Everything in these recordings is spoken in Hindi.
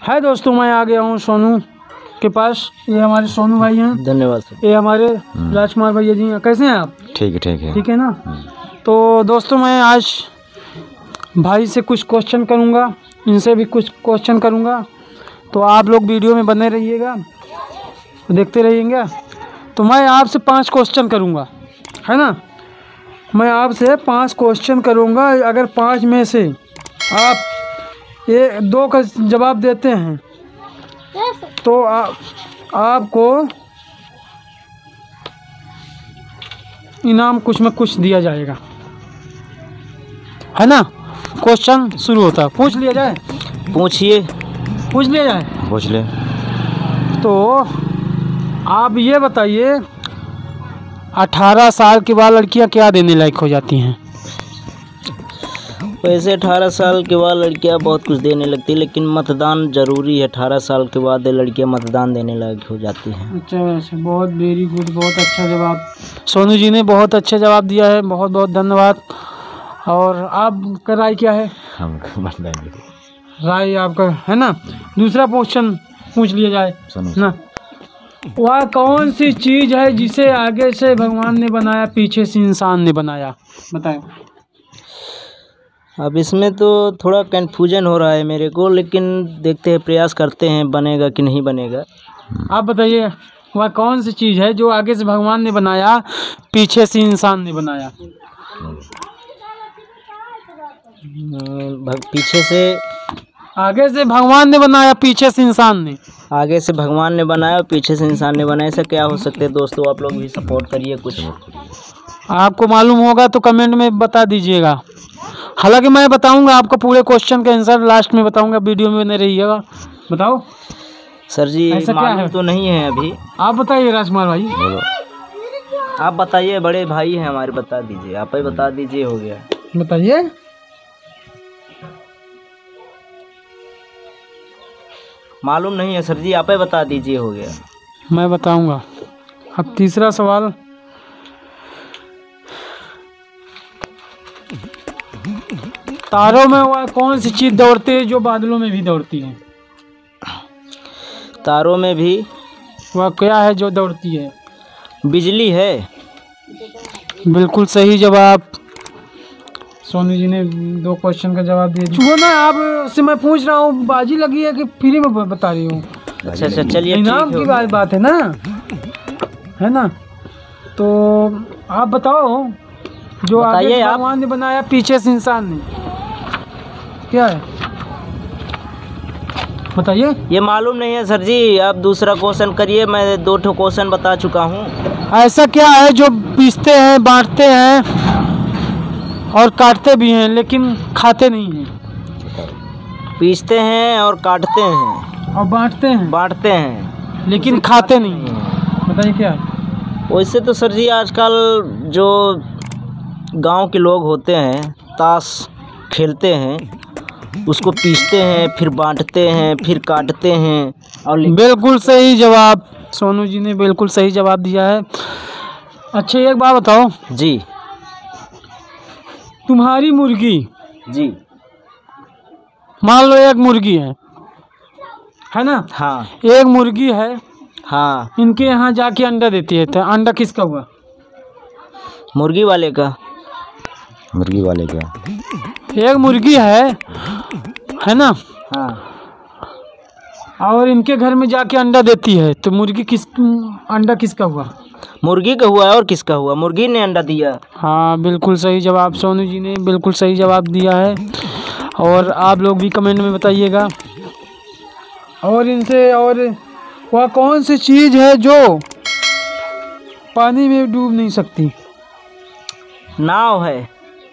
है दोस्तों, मैं आ गया हूँ सोनू के पास। ये हमारे सोनू भाई हैं। धन्यवाद सर। ये हमारे राजकुमार भैया जी हैं। कैसे हैं आप? ठीक है ठीक है। ठीक है ना। तो दोस्तों मैं आज भाई से कुछ क्वेश्चन करूँगा, इनसे भी कुछ क्वेश्चन करूँगा, तो आप लोग वीडियो में बने रहिएगा, देखते रहिएगा। तो मैं आपसे 5 क्वेश्चन करूँगा, है ना। मैं आपसे 5 क्वेश्चन करूँगा। अगर 5 में से आप 2 का जवाब देते हैं तो आपको इनाम कुछ में कुछ दिया जाएगा, है ना। क्वेश्चन शुरू होता है, पूछ लिया जाए। पूछिए। पूछ लिया जाए। पूछ ले। तो आप ये बताइए, 18 साल के बाद लड़कियां क्या देने लायक हो जाती हैं? वैसे 18 साल के बाद लड़कियां बहुत कुछ देने लगती है, लेकिन मतदान जरूरी है। 18 साल के बाद लड़कियां मतदान देने लायक हो जाती हैं। अच्छा, बहुत वेरी गुड, बहुत अच्छा जवाब सोनू जी ने, बहुत अच्छा जवाब दिया है, बहुत बहुत धन्यवाद। और आपका राय क्या है? हम बताएंगे। राय आपका है ना। दूसरा क्वेश्चन पूछ लिया जाए ना। वह कौन सी चीज़ है जिसे आगे से भगवान ने बनाया, पीछे से इंसान ने बनाया? बताएं। अब इसमें तो थोड़ा कन्फ्यूजन हो रहा है मेरे को, लेकिन देखते हैं, प्रयास करते हैं, बनेगा कि नहीं बनेगा। आप बताइए, वह कौन सी चीज़ है जो आगे से भगवान ने बनाया, पीछे से इंसान ने बनाया? पीछे से आगे से भगवान ने बनाया, पीछे से इंसान ने। आगे से भगवान ने बनाया, पीछे से इंसान ने बनाया। ऐसा क्या हो सकते हैं दोस्तों? आप लोग भी सपोर्ट करिए कुछ। आपको मालूम होगा तो कमेंट में बता दीजिएगा। हालांकि मैं बताऊंगा आपको पूरे क्वेश्चन का आंसर लास्ट में बताऊंगा, वीडियो में बने रहिएगा। बताओ सर जी, मालूम तो नहीं है अभी। आप बताइए राजकुमार भाई। बोलो, आप बताइए, बड़े भाई हैं हमारे, बता दीजिए। आप ही बता दीजिए, हो गया। बताइए। मालूम नहीं है सर जी, आप ही बता दीजिए, हो गया। मैं बताऊंगा। अब तीसरा सवाल, तारों में वह कौन सी चीज़ दौड़ती है जो बादलों में भी दौड़ती है? तारों में भी वह क्या है जो दौड़ती है? बिजली है। बिल्कुल सही जवाब। सोनू जी ने 2 क्वेश्चन का जवाब दिया। जो ना आप से मैं पूछ रहा हूँ, बाजी लगी है कि फ्री में बता रही हूँ? अच्छा, चलिए, इनाम की बात है ना, है ना। तो आप बताओ, जो आगे से भगवान ने बनाया, पीछे से इंसान ने, क्या है? बताइए। ये मालूम नहीं है सर जी, आप दूसरा क्वेश्चन करिए। मैं 2 क्वेश्चन बता चुका हूँ। ऐसा क्या है जो पीसते हैं, बांटते हैं और काटते भी हैं, लेकिन खाते नहीं हैं? पीसते हैं और काटते हैं और बांटते हैं, लेकिन खाते नहीं हैं। बताइए क्या है? वैसे तो सर जी, आजकल जो गांव के लोग होते हैं, ताश खेलते हैं, उसको पीसते हैं, फिर बांटते हैं, फिर काटते हैं। और बिल्कुल सही जवाब, सोनू जी ने बिल्कुल सही जवाब दिया है। अच्छा, एक बात बताओ जी। तुम्हारी मुर्गी, जी, मान लो एक मुर्गी है ना। हाँ। एक मुर्गी है, हाँ। इनके यहाँ जाके अंडा देती है, तो अंडा किसका हुआ? मुर्गी वाले का। मुर्गी वाले का। एक मुर्गी है ना। हाँ। और इनके घर में जाके अंडा देती है, तो अंडा किसका हुआ? मुर्गी का हुआ। और किसका हुआ? मुर्गी ने अंडा दिया। हाँ, बिल्कुल सही जवाब, सोनू जी ने बिल्कुल सही जवाब दिया है। और आप लोग भी कमेंट में बताइएगा। और इनसे, और वह कौन सी चीज़ है जो पानी में डूब नहीं सकती? नाव है।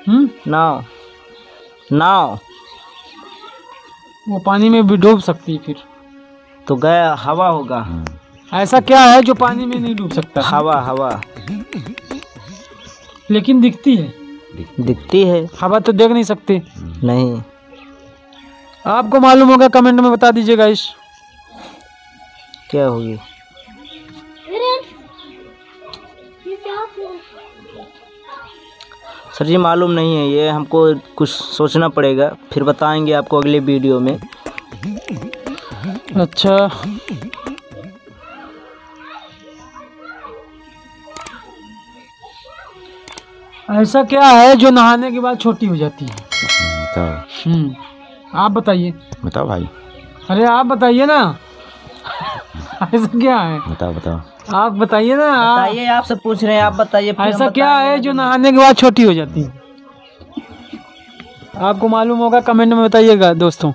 नाव वो पानी में भी डूब सकती है, फिर तो गया हवा होगा। ऐसा क्या है जो पानी में नहीं डूब सकता? हवा। लेकिन दिखती है। दिखती है। हवा तो देख नहीं सकते। नहीं। आपको मालूम होगा, कमेंट में बता दीजिएगा। इस क्या होगी? सर जी मालूम नहीं है, ये हमको कुछ सोचना पड़ेगा, फिर बताएंगे आपको अगले वीडियो में। अच्छा, ऐसा क्या है जो नहाने के बाद छोटी हो जाती है? बताओ आप बताइए। बताओ भाई, अरे आप बताइए ना। ऐसा क्या है? बताओ आप बताइए ना। बताइए, आपसे पूछ रहे हैं, आप बताइए। फिर हम ऐसा क्या बताएंगे। है जो नहाने के बाद छोटी हो जाती है? आपको मालूम होगा, कमेंट में बताइएगा दोस्तों।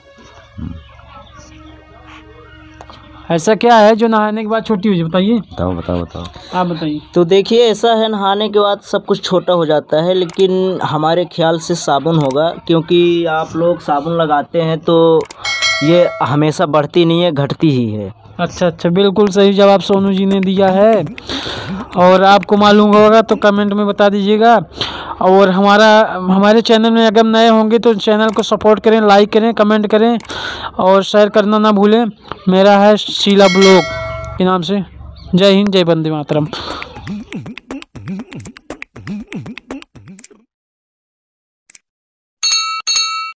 ऐसा क्या है जो नहाने के बाद छोटी हो जाती है? बताइए। बताओ आप बताइए। तो देखिए, ऐसा है, नहाने के बाद सब कुछ छोटा हो जाता है, लेकिन हमारे ख्याल से साबुन होगा, क्योंकि आप लोग साबुन लगाते हैं तो ये हमेशा बढ़ती नहीं है, घटती ही है। अच्छा, बिल्कुल सही जवाब सोनू जी ने दिया है। और आपको मालूम होगा तो कमेंट में बता दीजिएगा। और हमारे चैनल में अगर नए होंगे तो चैनल को सपोर्ट करें, लाइक करें, कमेंट करें और शेयर करना ना भूलें। मेरा है शीला ब्लॉग के नाम से। जय हिंद, जय वंदे मातरम।